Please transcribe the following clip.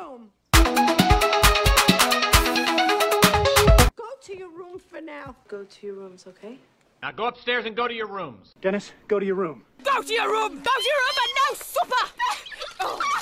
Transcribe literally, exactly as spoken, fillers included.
room. Go to your room for now. Go to your rooms, okay? Now go upstairs and go to your rooms. Dennis, go to your room. Go to your room. Go to your room and no supper. Oh.